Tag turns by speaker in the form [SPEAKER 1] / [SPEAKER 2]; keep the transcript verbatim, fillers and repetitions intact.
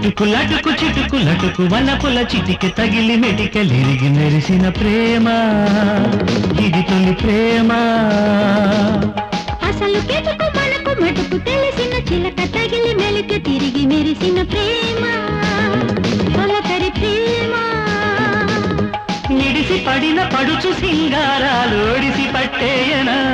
[SPEAKER 1] ఇటుకు లటుకు చిటుకు లటుకు వలపుల చిటికి తగిలి మెటికలిరిగి మెరిసిన ప్రేమ ఇది తొలి ప్రేమ
[SPEAKER 2] అసలు కెటుకు మనకు మటుకు తెలిసిన చిలక తగిలి మెలిక తిరిగి మెరిసిన ప్రేమ తొలకరి ప్రేమ
[SPEAKER 1] నిడిసి పడిన పడుచు సింగారాలు ఒడిసి పట్టేయనా